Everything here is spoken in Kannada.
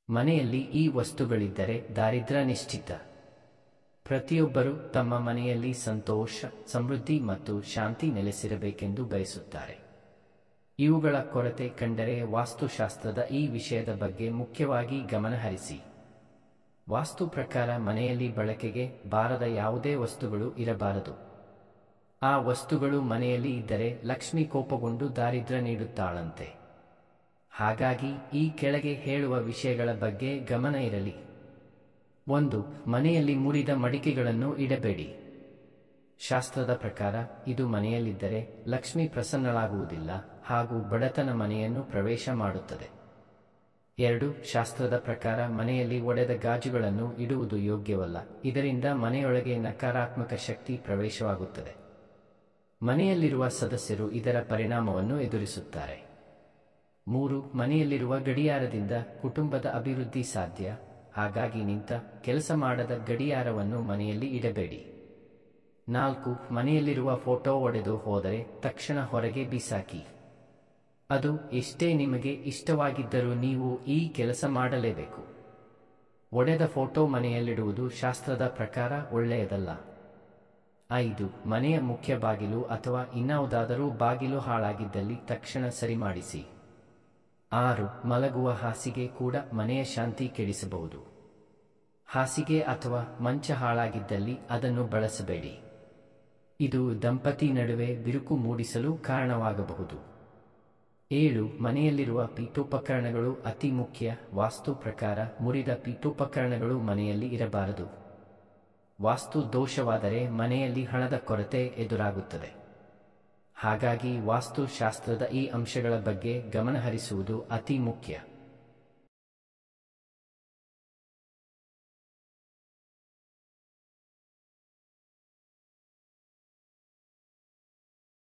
ಮನೆಯಲ್ಲಿ ಈ ವಸ್ತುಗಳಿದ್ದರೆ ದಾರಿದ್ರ್ಯ ನಿಶ್ಚಿತ. ಪ್ರತಿಯೊಬ್ಬರೂ ತಮ್ಮ ಮನೆಯಲ್ಲಿ ಸಂತೋಷ, ಸಮೃದ್ಧಿ ಮತ್ತು ಶಾಂತಿ ನೆಲೆಸಿರಬೇಕೆಂದು ಬಯಸುತ್ತಾರೆ. ಇವುಗಳ ಕೊರತೆ ಕಂಡರೆ ವಾಸ್ತುಶಾಸ್ತ್ರದ ಈ ವಿಷಯದ ಬಗ್ಗೆ ಮುಖ್ಯವಾಗಿ ಗಮನಹರಿಸಿ. ವಾಸ್ತು ಪ್ರಕಾರ ಮನೆಯಲ್ಲಿ ಬಳಕೆಗೆ ಬಾರದ ಯಾವುದೇ ವಸ್ತುಗಳು ಇರಬಾರದು. ಆ ವಸ್ತುಗಳು ಮನೆಯಲ್ಲಿ ಇದ್ದರೆ ಲಕ್ಷ್ಮಿ ಕೋಪಗೊಂಡು ದಾರಿದ್ರ್ಯ ನೀಡುತ್ತಾಳಂತೆ. ಹಾಗಾಗಿ ಈ ಕೆಳಗೆ ಹೇಳುವ ವಿಷಯಗಳ ಬಗ್ಗೆ ಗಮನ ಇರಲಿ. 1. ಮನೆಯಲ್ಲಿ ಮುರಿದ ಮಡಿಕೆಗಳನ್ನು ಇಡಬೇಡಿ. ಶಾಸ್ತ್ರದ ಪ್ರಕಾರ ಇದು ಮನೆಯಲ್ಲಿದ್ದರೆ ಲಕ್ಷ್ಮಿ ಪ್ರಸನ್ನಳಾಗುವುದಿಲ್ಲ ಹಾಗೂ ಬಡತನ ಮನೆಯನ್ನು ಪ್ರವೇಶ ಮಾಡುತ್ತದೆ. 2. ಶಾಸ್ತ್ರದ ಪ್ರಕಾರ ಮನೆಯಲ್ಲಿ ಒಡೆದ ಗಾಜುಗಳನ್ನು ಇಡುವುದು ಯೋಗ್ಯವಲ್ಲ. ಇದರಿಂದ ಮನೆಯೊಳಗೆ ನಕಾರಾತ್ಮಕ ಶಕ್ತಿ ಪ್ರವೇಶವಾಗುತ್ತದೆ. ಮನೆಯಲ್ಲಿರುವ ಸದಸ್ಯರು ಇದರ ಪರಿಣಾಮವನ್ನು ಎದುರಿಸುತ್ತಾರೆ. 3. ಮನೆಯಲ್ಲಿರುವ ಗಡಿಯಾರದಿಂದ ಕುಟುಂಬದ ಅಭಿವೃದ್ಧಿ ಸಾಧ್ಯ. ಹಾಗಾಗಿ ನಿಂತ ಕೆಲಸ ಮಾಡದ ಗಡಿಯಾರವನ್ನು ಮನೆಯಲ್ಲಿ ಇಡಬೇಡಿ. 4. ಮನೆಯಲ್ಲಿರುವ ಫೋಟೋ ಒಡೆದು ಹೋದರೆ ತಕ್ಷಣ ಹೊರಗೆ ಬಿಸಾಕಿ. ಅದು ಎಷ್ಟೇ ನಿಮಗೆ ಇಷ್ಟವಾಗಿದ್ದರೂ ನೀವು ಈ ಕೆಲಸ ಮಾಡಲೇಬೇಕು. ಒಡೆದ ಫೋಟೋ ಮನೆಯಲ್ಲಿಡುವುದು ಶಾಸ್ತ್ರದ ಪ್ರಕಾರ ಒಳ್ಳೆಯದಲ್ಲ. 5. ಮನೆಯ ಮುಖ್ಯ ಬಾಗಿಲು ಅಥವಾ ಇನ್ನಾವುದಾದರೂ ಬಾಗಿಲು ಹಾಳಾಗಿದ್ದಲ್ಲಿ ತಕ್ಷಣ ಸರಿಮಾಡಿಸಿ. 6. ಮಲಗುವ ಹಾಸಿಗೆ ಕೂಡ ಮನೆಯ ಶಾಂತಿ ಕೆಡಿಸಬಹುದು. ಹಾಸಿಗೆ ಅಥವಾ ಮಂಚ ಹಾಳಾಗಿದ್ದಲ್ಲಿ ಅದನ್ನು ಬಳಸಬೇಡಿ. ಇದು ದಂಪತಿ ನಡುವೆ ಬಿರುಕು ಮೂಡಿಸಲು ಕಾರಣವಾಗಬಹುದು. 7. ಮನೆಯಲ್ಲಿರುವ ಪೀಠೋಪಕರಣಗಳು ಅತಿ ಮುಖ್ಯ. ವಾಸ್ತು ಪ್ರಕಾರ ಮುರಿದ ಪೀಠೋಪಕರಣಗಳು ಮನೆಯಲ್ಲಿ ಇರಬಾರದು. ವಾಸ್ತು ದೋಷವಾದರೆ ಮನೆಯಲ್ಲಿ ಹಣದ ಕೊರತೆ ಎದುರಾಗುತ್ತದೆ. ಹಾಗಾಗಿ ವಾಸ್ತುಶಾಸ್ತ್ರದ ಈ ಅಂಶಗಳ ಬಗ್ಗೆ ಗಮನಹರಿಸುವುದು ಅತಿ ಮುಖ್ಯ.